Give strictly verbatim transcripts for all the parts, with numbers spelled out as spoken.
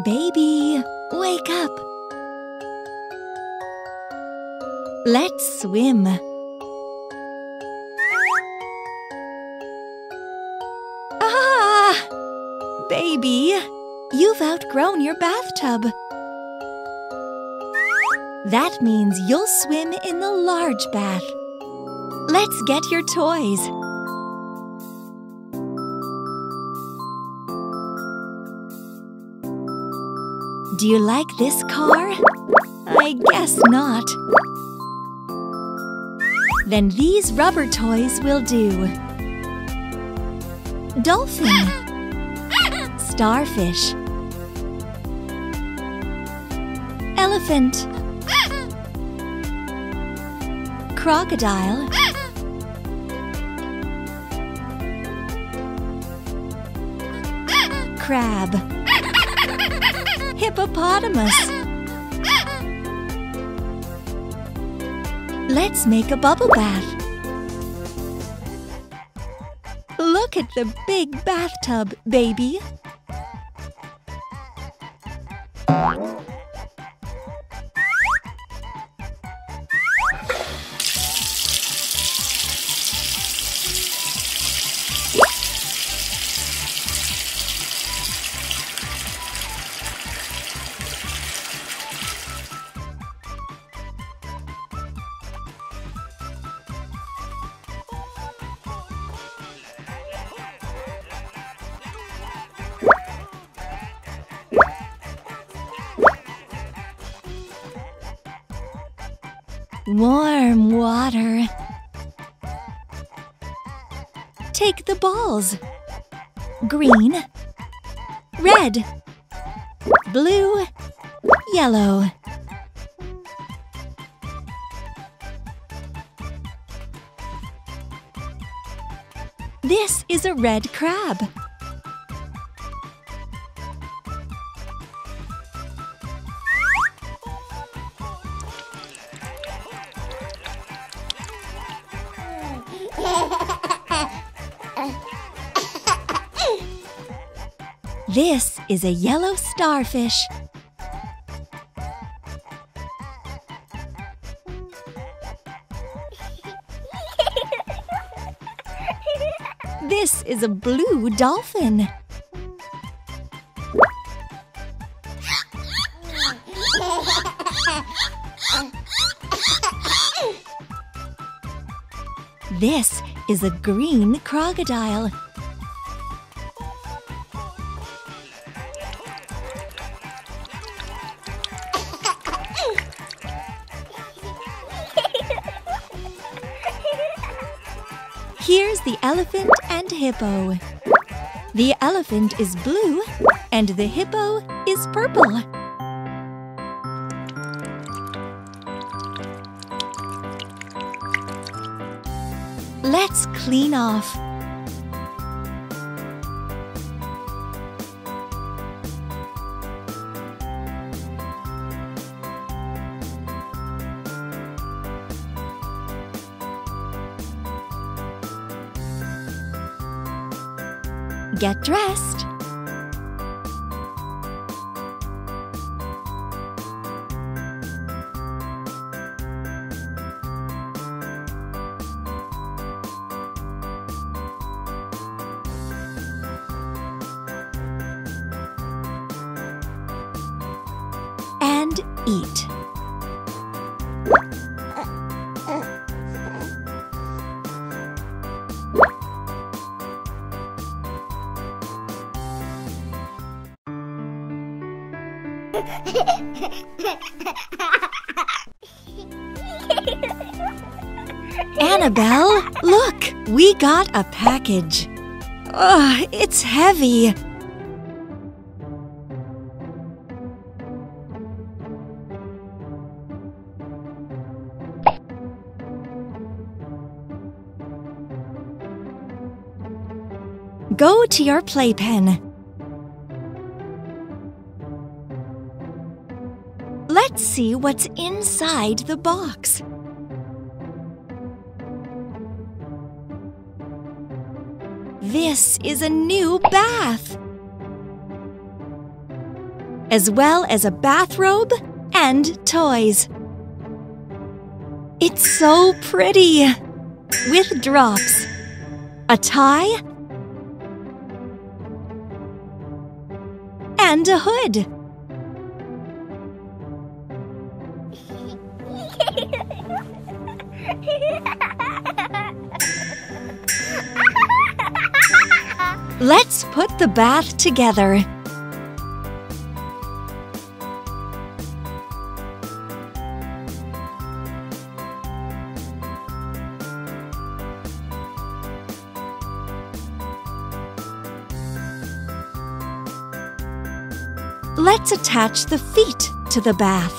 Baby, wake up. Let's swim. Ah! Baby, you've outgrown your bathtub. That means you'll swim in the large bath. Let's get your toys. Do you like this car? I guess not. Then these rubber toys will do. Dolphin, starfish, elephant, crocodile, crab, hippopotamus. Let's make a bubble bath. Look at the big bathtub, baby. Warm water. Take the balls. Green, red, blue, yellow. This is a red crab. This is a yellow starfish. This is a blue dolphin. This is a green crocodile. Here's the elephant and hippo. The elephant is blue and the hippo is purple. Let's clean off. Get dressed. And eat. Annabelle, look! We got a package. Ugh, it's heavy. Go to your playpen. Let's see what's inside the box. This is a new bath. as well as a bathrobe and toys. It's so pretty! With drops, a tie, and a hood. Let's put the bath together. Let's attach the feet to the bath.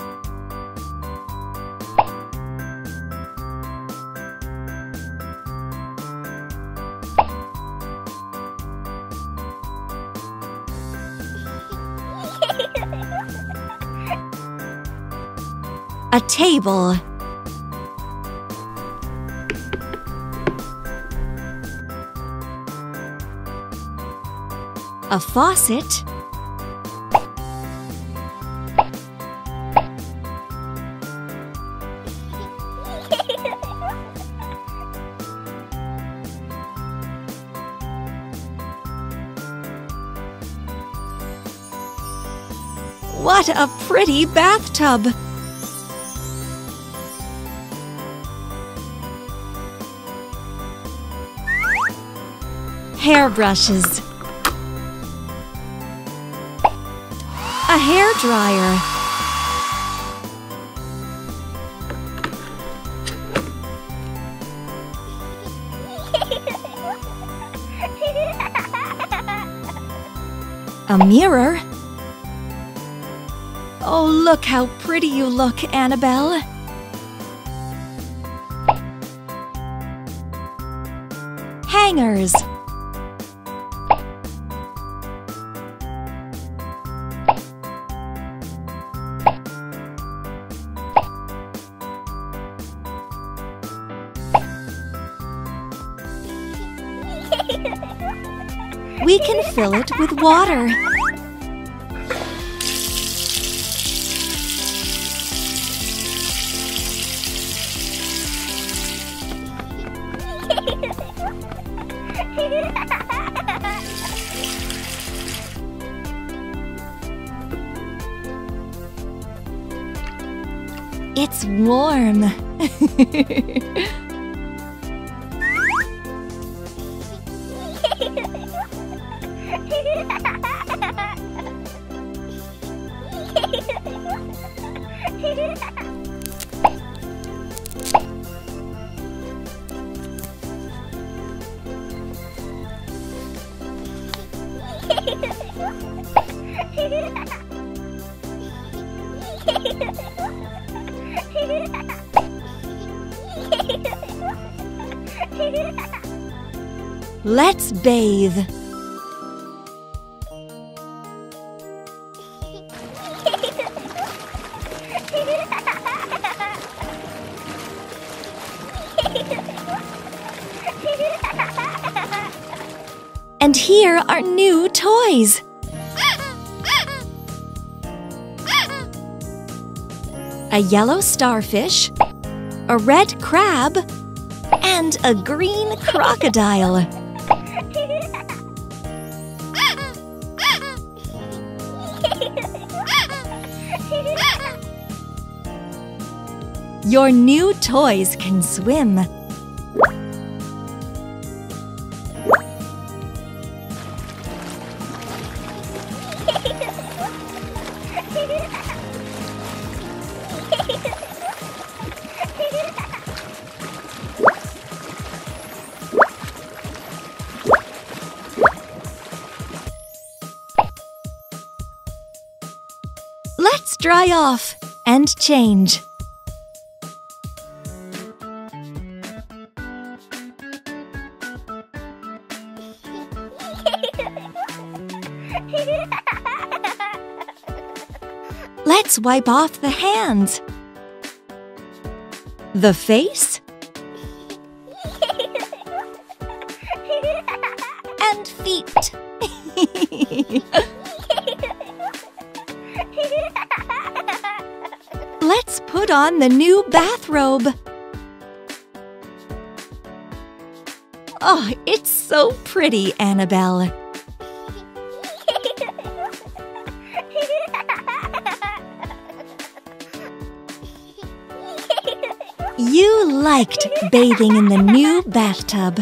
A table. A faucet. What a pretty bathtub! Hairbrushes. A hair dryer. A mirror. Oh, look how pretty you look, Annabelle. Hangers. We can fill it with water. It's warm. Let's bathe. And here are new toys. A yellow starfish, a red crab, and a green crocodile. Your new toys can swim. Let's dry off and change. Let's wipe off the hands, the face, and feet. put on the new bathrobe. Oh, it's so pretty, Annabelle. You liked bathing in the new bathtub.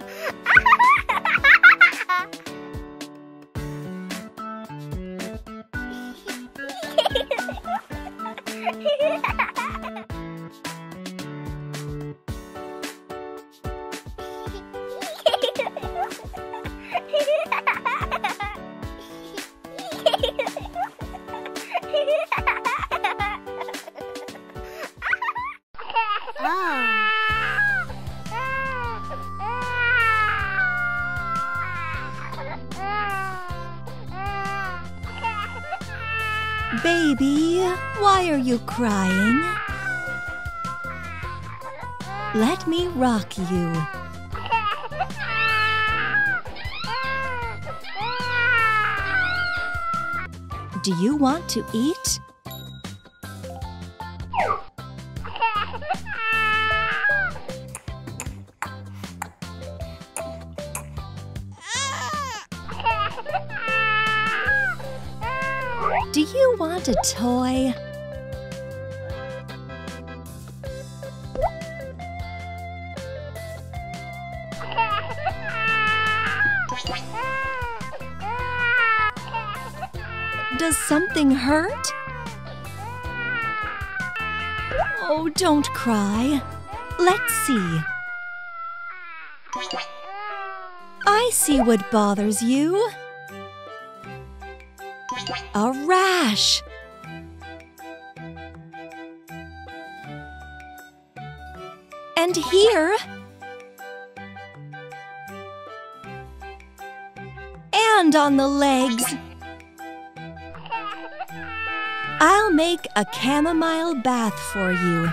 Baby, why are you crying? Let me rock you. Do you want to eat? Do you want a toy? Does something hurt? Oh, don't cry. Let's see. I see what bothers you. A rash. And here. And on the legs. I'll make a chamomile bath for you.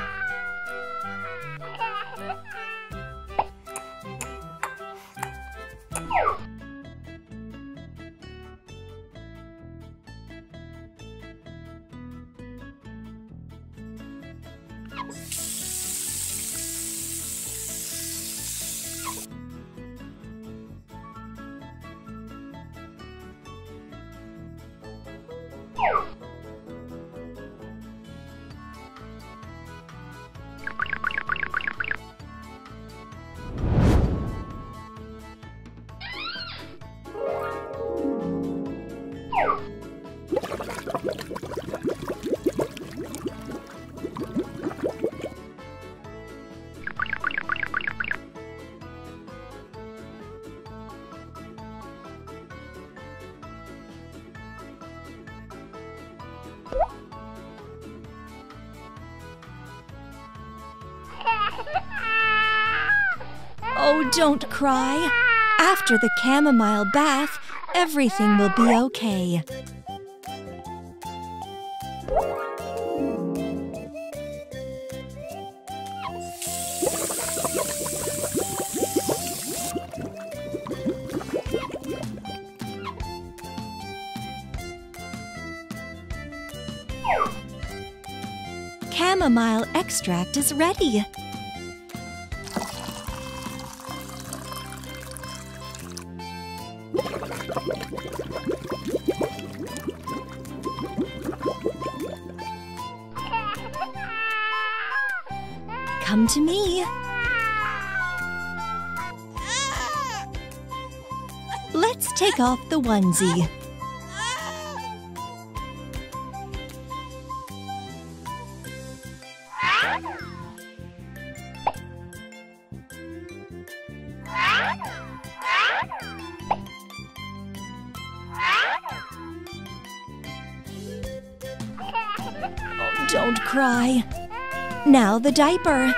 Oh, don't cry. After the chamomile bath, everything will be okay. Chamomile extract is ready. Come to me. Let's take off the onesie. Oh, don't cry. Now the diaper.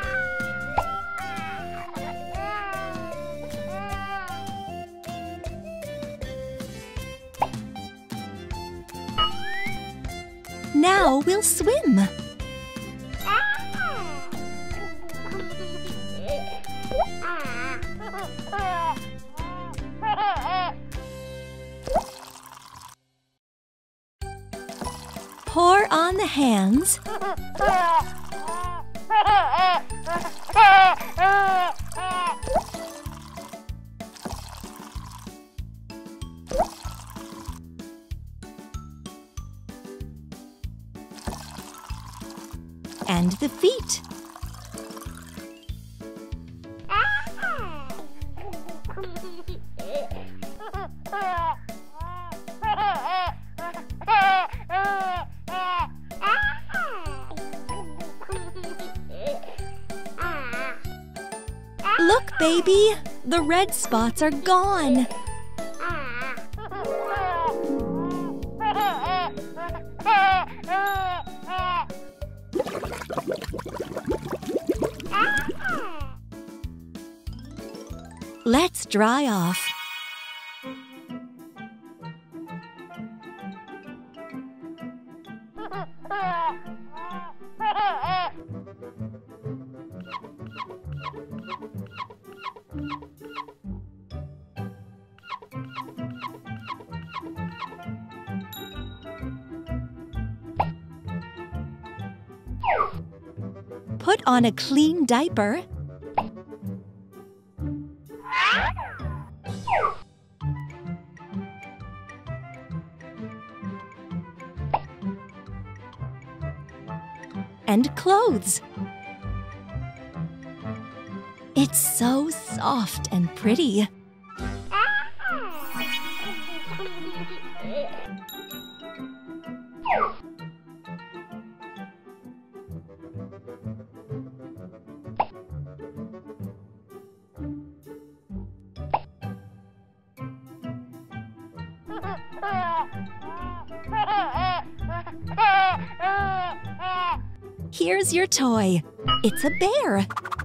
Now we'll swim. Pour on the hands. And the feet. Look, baby, the red spots are gone. Let's dry off. Put on a clean diaper. And clothes. It's so soft and pretty. Here's your toy. It's a bear.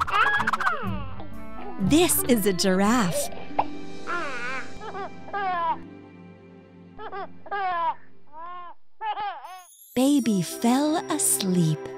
This is a giraffe. Baby fell asleep.